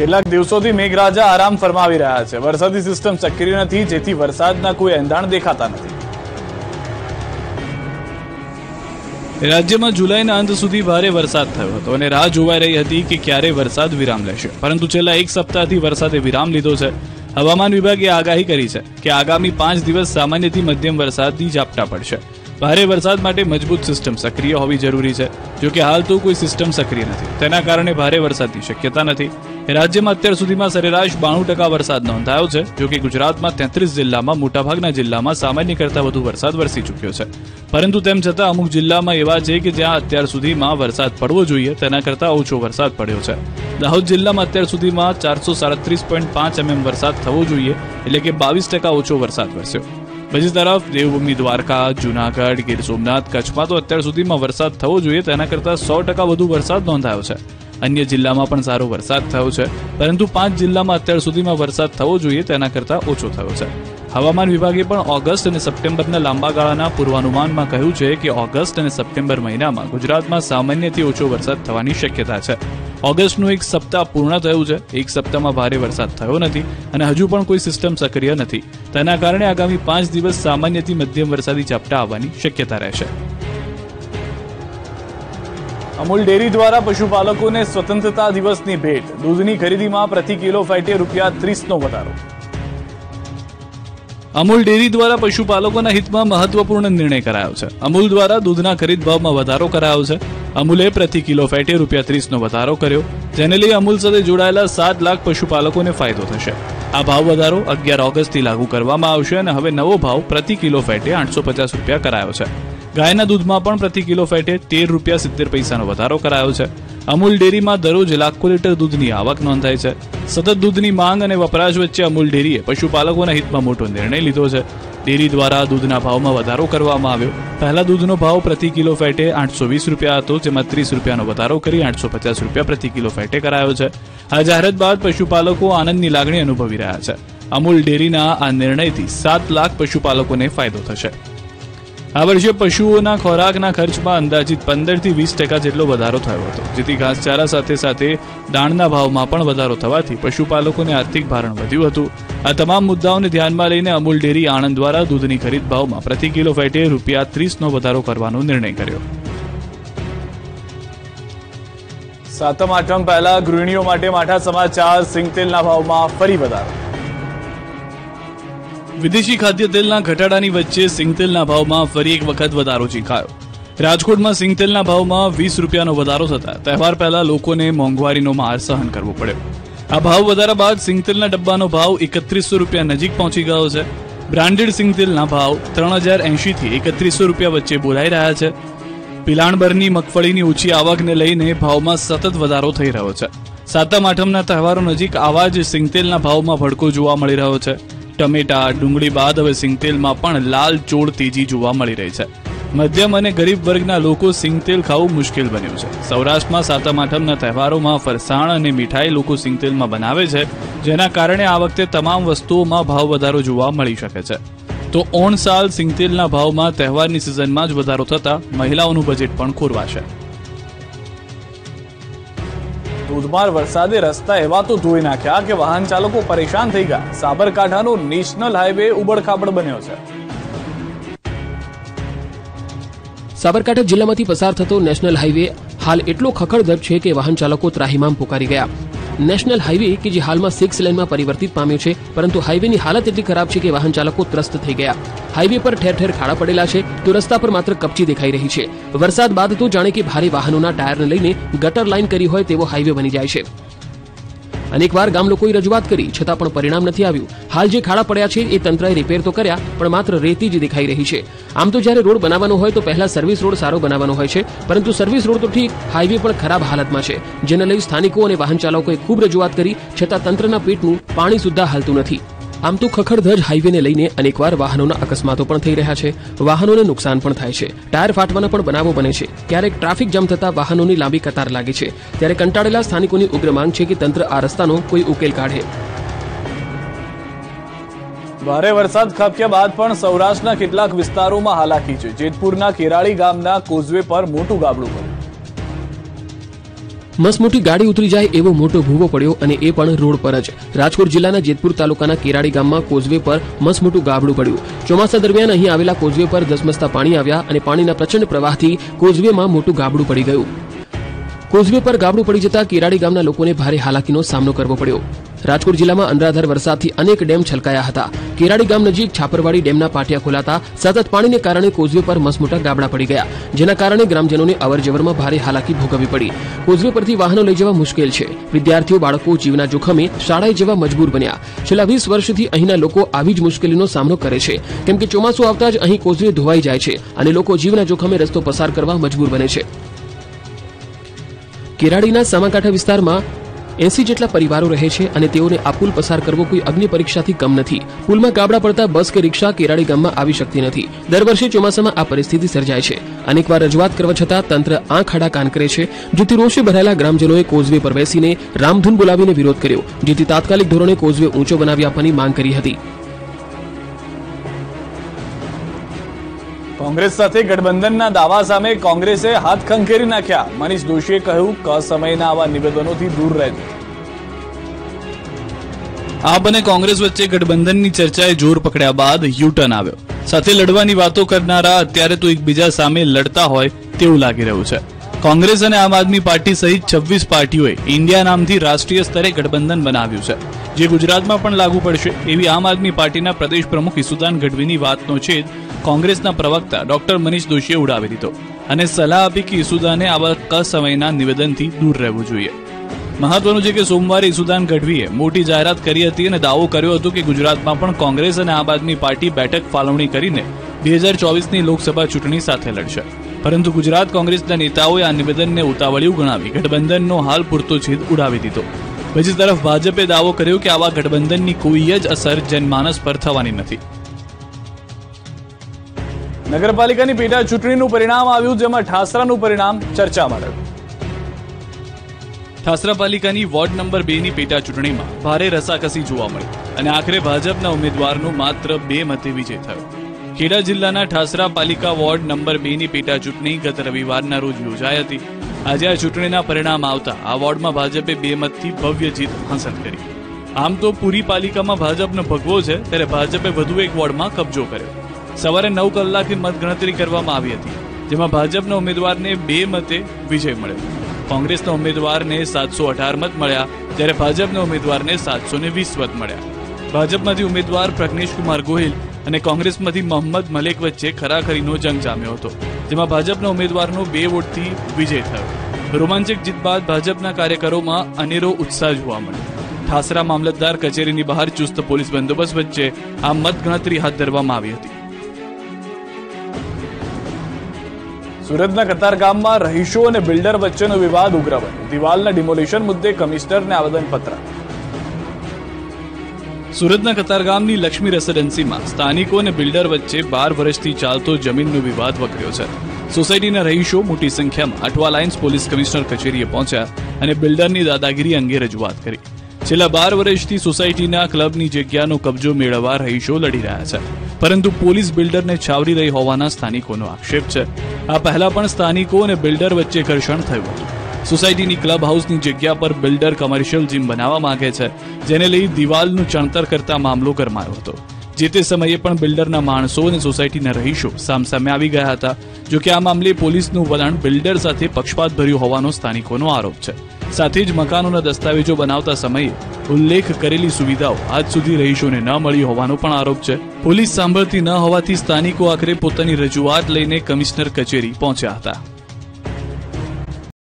કેટલાક દિવસોથી મેઘરાજા આરામ ફરમાવી રહ્યા છે. વરસાદી સિસ્ટમ સક્રિય નથી, જેથી વરસાદના કોઈ એંધાણ દેખાતા નથી. રાજ્યમાં જુલાઈના અંત સુધી ભારે વરસાદ થયો હતો અને રાહ જોવાઈ રહી હતી કે ક્યારે વરસાદ વિરામ લેશે, પરંતુ છેલ્લા એક સપ્તાહથી વરસાદે વિરામ લીધો છે. હવામાન વિભાગે આગાહી કરી છે કે આગામી 5 દિવસ સામાન્યથી મધ્યમ વરસાદની ઝાપટા પડશે. ભારે વરસાદ માટે મજબૂત સિસ્ટમ સક્રિય હોવી જરૂરી છે. જો કે હાલ તો કોઈ સિસ્ટમ સક્રિય નથી, તેના કારણે ભારે વરસાદની શક્યતા નથી. રાજ્યમાં અત્યાર સુધીમાં સરેરાશ 92% વરસાદ નોંધાયો છે. જો કે ગુજરાતમાં 33 જિલ્લામાં મોટાભાગના જિલ્લામાં સામાન્ય કરતાં વધુ વરસાદ વરસી ચૂક્યો છે. પરંતુ તેમ છતાં અમુક જિલ્લામાં એવા છે કે જ્યાં અત્યાર સુધીમાં વરસાદ પડવો જોઈએ તેના કરતાં ઓછો વરસાદ પડ્યો છે. દાહોદ જિલ્લામાં અત્યાર સુધીમાં 437.5 mm વરસાદ થવો જોઈએ, એટલે કે 22% ઓછો વરસાદ વરસ્યો. બીજી તરફ દેવભૂમિ દ્વારકા, જૂનાગઢ, ગીર સોમનાથ, કચ્છમાં તો અત્યાર સુધીમાં વરસાદ થવો જોઈએ તેના કરતાં 100% વધુ વરસાદ નોંધાયો છે. અન્ય જિલ્લામાં પણ સારો વરસાદ થયો છે, પરંતુ 5 જિલ્લામાં અત્યાર સુધીમાં વરસાદ થવો જોઈએ તેના કરતાં ઓછો થયો છે. હવામાન વિભાગે પણ ઓગસ્ટ અને સપ્ટેમ્બરના લાંબા ગાળાના પૂર્વાનુમાનમાં કહ્યું છે કે ઓગસ્ટ અને સપ્ટેમ્બર મહિનામાં ગુજરાતમાં સામાન્યથી ઓછો વરસાદ થવાની શક્યતા છે. ઓગસ્ટનું એક સપ્તાહ પૂર્ણ થયું છે. એક સપ્તાહમાં ભારે વરસાદ થયો નથી અને હજુ પણ કોઈ સિસ્ટમ સક્રિય નથી. તેના કારણે આગામી 5 દિવસ સામાન્યથી મધ્યમ વરસાદી ઝાપટા આવવાની શક્યતા રહેશે. અમૂલ ડેરી દ્વારા પશુપાલકોને સ્વતંત્રતા દિવસની ભેટ. દૂધની ખરીદીમાં પ્રતિ કિલો ફેટે ₹30નો વધારો. અમૂલ ડેરી દ્વારા પશુપાલકોના હિતમાં મહત્વપૂર્ણ નિર્ણય કરાયો છે. અમૂલ દ્વારા દૂધના ખરીદ ભાવમાં વધારો કરાયો છે. અમૂલે પ્રતિ કિલો ફેટે ₹30નો વધારો કર્યો, જેને લઈ અમૂલ સાથે જોડાયેલા 7 લાખ પશુપાલકોને ફાયદો થશે. આ ભાવ વધારો 11 ઓગસ્ટથી લાગુ કરવામાં આવશે અને હવે નવો ભાવ પ્રતિ કિલો ફેટે ₹850 કરાયો છે. ગાયના દૂધમાં પણ પ્રતિ કિલો ફેટે ₹13.70 વધારો કરાયો છે. અમૂલ ડેરીમાં દરરોજ લાખો લીટર દૂધની આવક નોંધાય છે. સતત દૂધની માંગ અને વપરાશ વચ્ચે અમૂલ ડેરીએ પશુપાલકોના હિતમાં મોટો નિર્ણય લીધો છે. ડેરી દ્વારા દૂધના ભાવમાં વધારો કરવામાં આવ્યો. પહેલા દૂધનો ભાવ પ્રતિ કિલો ફેટે ₹820 હતો, જેમાં ₹30નો વધારો કરી ₹850 પ્રતિ કિલો ફેટે કરાયો છે. આ જાહેરાત બાદ પશુપાલકો આનંદની લાગણી અનુભવી રહ્યા છે. અમૂલ ડેરીના આ નિર્ણયથી 7 લાખ પશુપાલકોને ફાયદો થશે. આ વર્ષે પશુઓના ખોરાકના ખર્ચમાં અંદાજિત 15 થી 20% જેટલો વધારો થયો હતો, જેથી ઘાસચારા સાથે સાથે દાણના ભાવમાં પણ વધારો થવાથી પશુપાલકોને આર્થિક ભારણ વધ્યું હતું. આ તમામ મુદ્દાઓને ધ્યાનમાં લઈને અમૂલ ડેરી આણંદ દ્વારા દૂધની ખરીદ ભાવમાં પ્રતિ કિલો ફેટે ₹30નો વધારો કરવાનો નિર્ણય કર્યો. સાતમ આઠમ પહેલા ગૃહિણીઓ માટે માઠા સમાચાર. સિંગતેલના ભાવમાં ફરી વધારો. વિદેશી ખાદ્ય તેલના ઘટાડાની વચ્ચે સિંગતેલના ભાવમાં ફરી એક વખત વધારો ચીખાયો. રાજકોટમાં સિંગતેલના ભાવમાં ₹20નો વધારો થતા તહેવાર પહેલા લોકોને મોંઘવારીનો માર સહન કરવો પડ્યો. આ ભાવ વધારા બાદ સિંગતેલના ડબ્બાનો ભાવ ₹3100 નજીક પહોંચી ગયો છે. બ્રાન્ડેડ સિંગતેલના ભાવ ₹3080 થી ₹3100 વચ્ચે બોલાઈ રહ્યા છે. પિલાણબરની મગફળીની ઊંચી આવકને લઈને ભાવમાં સતત વધારો થઈ રહ્યો છે. સાતમ આઠમના તહેવારો નજીક આવા જ સિંગતેલના ભાવમાં ભડકો જોવા મળી રહ્યો છે. ટમેટા, ડુંગળી બાદ હવે સિંગતેલમાં પણ લાલ ચોળ તેજી જોવા મળી રહી છે. મધ્યમ અને ગરીબ વર્ગના લોકો સિંગતેલ ખાવું મુશ્કેલ બન્યું છે. સૌરાષ્ટ્રમાં સાતમ આઠમના તહેવારોમાં ફરસાણ અને મીઠાઈ લોકો સિંગતેલમાં બનાવે છે, જેના કારણે આ વખતે તમામ વસ્તુઓમાં ભાવ વધારો જોવા મળી શકે છે. તો ઓણ સાલ સિંગતેલના ભાવમાં તહેવારની સિઝનમાં જ વધારો થતા મહિલાઓનું બજેટ પણ ખોરવાશે. ધોધમાર વરસાદે રસ્તા એવા તો ધોઈ નાખ્યા કે વાહન ચાલકો પરેશાન થઈ ગયા. સાબરકાંઠાનો નેશનલ હાઈવે ઉબડખાબડ બન્યો છે. સાબરકાંઠા જિલ્લામાંથી પસાર થતો નેશનલ હાઈવે હાલ એટલો ખખડધજ છે કે વાહન ચાલકો ત્રાહિમામ પુકારી ગયા. નેશનલ હાઈવે કે જે હાલમાં 6 લેનમાં પરિવર્તિત પામ્યો છે, પરંતુ હાઈવેની હાલત એટલી ખરાબ છે કે વાહન ચાલકો ત્રસ્ત થઈ ગયા. હાઈવે પર ઠેર ઠેર ખાડા પડેલા છે, તો રસ્તા પર માત્ર કપચી દેખાઈ રહી છે. વરસાદ બાદ તો જાણે કે ભારે વાહનોના ટાયરને લઈને ગટર લાઈન કરી હોય તેવો હાઈવે બની જાય છે. અનેકવાર ગામ લોકોએ રજૂઆત કરી, છતાં પણ પરિણામ નથી આવ્યું. હાલ જે ખાડા પડ્યા છે એ તંત્રએ રિપેર તો કર્યા, પણ માત્ર રેતી જ દેખાઈ રહી છે. આમ તો જ્યારે રોડ બનાવવાનો હોય તો પહેલા સર્વિસ રોડ સારો બનાવવાનો હોય છે, પરંતુ સર્વિસ રોડ તો ઠીક, હાઈવે પણ ખરાબ હાલતમાં છે, જેને લઈ સ્થાનિકો અને વાહન ચાલકોએ ખૂબ રજૂઆત કરી, છતાં તંત્રના પેટનું પાણી સુદ્ધા હાલતું નથી. આમ તો ખખડધજ હાઈવેને લઈને અનેકવાર વાહનોના અકસ્માતો પણ થઈ રહ્યા છે. વાહનોને નુકસાન પણ થાય છે. ટાયર ફાટવાના પણ બનાવો બને છે. ક્યારેક ટ્રાફિક જામ થતા વાહનોની લાંબી કતાર લાગે છે. ત્યારે કંટાળેલા સ્થાનિકોની ઉગ્ર માંગ છે કે તંત્ર આ રસ્તાનો કોઈ ઉકેલ કાઢે. ભારે વરસાદ ખાબક્યા બાદ પણ સૌરાષ્ટ્રના કેટલાક વિસ્તારોમાં હાલાકી છે. જેતપુરના કેરાળી ગામના કોઝવે પર મોટું ગાબડું પડ્યું. મસમોટી ગાડી ઉતરી જાય એવો મોટો ભૂવો પડ્યો અને એ પણ રોડ પર જ. રાજકોટ જિલ્લાના જેતપુર તાલુકાના કેરાડી ગામમાં કોઝવે પર મસમોટું ગાબડું પડ્યું. ચોમાસા દરમિયાન અહીં આવેલા કોઝવે પર ધસમસતા પાણી આવ્યા અને પાણીના પ્રચંડ પ્રવાહથી કોઝવેમાં મોટું ગાબડું પડી ગયું. કોઝવે પર ગાબડું પડી જતા કેરાડી ગામના લોકોને ભારે હાલાકીનો સામનો કરવો પડ્યો. રાજકોટ જિલ્લામાં અનરાધાર વરસાદથી અનેક ડેમ છલકાયા હતા. કેરાડી ગામ નજીક છાપરવાડી ડેમના પાટિયા ખોલાતા સતત પાણીને કારણે કોઝવે પર મસમોટા ગાબડા પડી ગયા, જેના કારણે ગ્રામજનોને અવરજવરમાં ભારે હાલાકી ભોગવવી પડી. કોઝવે પરથી વાહનો લઈ જવા મુશ્કેલ છે. વિદ્યાર્થીઓ બાળકો જીવના જોખમે શાળાએ જવા મજબૂર બન્યા. છેલ્લા 20 વર્ષથી અહીંના લોકો આવી જ મુશ્કેલીનો સામનો કરે છે, કેમ કે ચોમાસું આવતા જ અહીં કોઝવે ધોવાઈ જાય છે અને લોકો જીવના જોખમે રસ્તો પસાર કરવા મજબૂર બને છે. કેરાડીના સામાકાંઠા વિસ્તારમાં 80 જેટલા પરિવારો રહે છે અને તેઓને આ પુલ પસાર કરવો કોઈ અગ્નિ પરીક્ષાથી કમ નથી. પુલમાં ગાબડા પડતા બસ કે રિક્ષા કેરાડી ગામમાં આવી શકતી નથી. દર વર્ષે ચોમાસામાં આ પરિસ્થિતિ સર્જાય છે. અનેકવાર રજૂઆત કરવા છતાં તંત્ર આંખ આડા કાન કરે છે, જેથી રોષે ભરાયેલા ગ્રામજનોએ કોઝવે પર બેસીને રામધૂન બોલાવીને વિરોધ કર્યો, જેથી તાત્કાલિક ધોરણે કોઝવે ઊંચો બનાવી આપવાની માંગ કરી હતી. કોંગ્રેસ સાથે ગઠબંધનના દાવા સામે કોંગ્રેસે હાથ ખંખેરી નાખ્યા. મનીષ દોશીએ કહ્યું કે સમયના આવા નિવેદનોથી દૂર રહેજો. આપ અને કોંગ્રેસ વચ્ચે ગઠબંધનની ચર્ચાએ જોર પકડ્યા બાદ યુટર્ન આવ્યો. સાથે લડવાની વાતો કરનારા અત્યારે તો એકબીજા સામે લડતા હોય તેવું લાગી રહ્યું છે. કોંગ્રેસ અને આમ આદમી પાર્ટી સહિત 26 પાર્ટીઓએ ઇન્ડિયા નામથી રાષ્ટ્રીય સ્તરે ગઠબંધન બનાવ્યું છે, જે ગુજરાતમાં પણ લાગુ પડશે એવી આમ આદમી પાર્ટીના પ્રદેશ પ્રમુખ ઈસુદાન ગઢવીની વાતનો છેદ કોંગ્રેસના પ્રવક્તા ડોક્ટર મનીષ દોશીએ ઉડાવી દીધો અને સલાહ આપી કે ઈસુદાને આવા કસમયના નિવેદનથી દૂર રહેવું જોઈએ. મહત્વનું છે કે સોમવારે ઈસુદાન ગઢવીએ મોટી જાહેરાત કરી હતી અને દાવો કર્યો હતો કે ગુજરાતમાં પણ કોંગ્રેસ અને આમ આદમી પાર્ટી બેઠક ફાળવણી કરીને 2024ની લોકસભા ચૂંટણી સાથે લડશે. પરંતુ ગુજરાત કોંગ્રેસના નેતાઓએ આ નિવેદનને ઉતાવળિયું ગણાવી ગઠબંધનનો હાલ પૂરતો છેદ ઉડાવી દીધો. બીજી તરફ ભાજપે દાવો કર્યો કે આવા ગઠબંધનની કોઈ જ અસર જનમાનસ પર થવાની નથી. નગરપાલિકાની પેટા ચૂંટણીનું પરિણામ આવ્યું, જેમાં ઠાસરાનું પરિણામ ચર્ચામાં રહ્યું. ઠાસરા પાલિકાની વોર્ડ નંબર 2ની પેટા ચૂંટણીમાં ભારે રસાકસી જોવા મળી અને આખરે ભાજપના ઉમેદવારનો માત્ર 2 મતે વિજય થયો. ખેડા જિલ્લાના ઠાસરા પાલિકા વોર્ડ નંબર 2ની પેટા ચૂંટણી ગત રવિવારના રોજ યોજાઈ હતી. આજે આ ચૂંટણીના પરિણામ આવતા આ વોર્ડમાં ભાજપે 2 મતથી ભવ્ય જીત હાંસલ કરી. આમ તો પૂરી પાલિકામાં ભાજપનો ભગવો છે, ત્યારે ભાજપે વધુ એક વોર્ડમાં કબજો કર્યો. સવારે 9 કલાકે મતગણતરી કરવામાં આવી હતી, જેમાં ભાજપના ઉમેદવારને 2 મતે વિજય મળ્યો. કોંગ્રેસના ઉમેદવારને 718 મત મળ્યા, જ્યારે ભાજપના ઉમેદવારને 720 મત મળ્યા. ભાજપમાંથી ઉમેદવાર પ્રજ્ઞેશકુમાર ગોહિલ અને કોંગ્રેસમાંથી મોહમ્મદ મલેક વચ્ચે ખરાખરીનો જંગ જામ્યો હતો, જેમાં ભાજપના ઉમેદવારનો 2 વોટથી વિજય થયો. રોમાંચક જીત બાદ ભાજપના કાર્યકરોમાં અનેરો ઉત્સાહ જોવા મળ્યો. ઠાસરા મામલતદાર કચેરીની બહાર ચુસ્ત પોલીસ બંદોબસ્ત વચ્ચે આ મતગણતરી હાથ ધરવામાં આવી હતી. સુરતના કતારગામમાં રહીશો અને બિલ્ડર વચ્ચેનો વિવાદ ઉગ્ર બન્યો. દિવાલના ડિમોલિશન મુદ્દે કમિશનરને આવેદનપત્ર. સુરતના કતારગામની લક્ષ્મી રેસિડેન્સીમાં સ્થાનિકો અને બિલ્ડર વચ્ચે 12 વર્ષથી ચાલતો જમીનનો વિવાદ વકર્યો છે. સોસાયટીના રહીશો મોટી સંખ્યામાં અઠવા લાઇન્સ પોલીસ કમિશનર કચેરીએ પહોંચ્યા અને બિલ્ડરની દાદાગીરી અંગે રજૂઆત કરી. છેલ્લા 12 વર્ષથી સોસાયટીના ક્લબની જગ્યાનો કબજો મેળવવા રહીશો લડી રહ્યા છે, પરંતુ પોલીસ બિલ્ડરને છાવરી રહી હોવાના સ્થાનિકોનો આક્ષેપ છે. આ પહેલા પણ સ્થાનિકો અને બિલ્ડર વચ્ચે ઘર્ષણ થયું હતું. સોસાયટીની ક્લબ હાઉસની જગ્યા પર બિલ્ડર કમર્શિયલ જીમ બનાવવા માંગે છે, જેને લઈ દિવાલનું ચણતર કરતા મામલો ગરમાયો હતો. જે તે સમયે પણ બિલ્ડરના માણસો અને સોસાયટીના રહીશો સામસામે આવી ગયા હતા. જો કે આ મામલે પોલીસનું વલણ બિલ્ડર સાથે પક્ષપાતભર્યું હોવાનો સ્થાનિકોનો આરોપ છે. સાથે જ મકાનોના દસ્તાવેજો બનાવતા સમયે ઉલ્લેખ કરેલી સુવિધાઓ આજ સુધી રહીશોને ન મળી હોવાનો પણ આરોપ છે. પોલીસ સાંભળતી ન હોવાથી સ્થાનિકો આખરે પોતાની રજૂઆત લઈને કમિશનર કચેરી પહોંચ્યા હતા.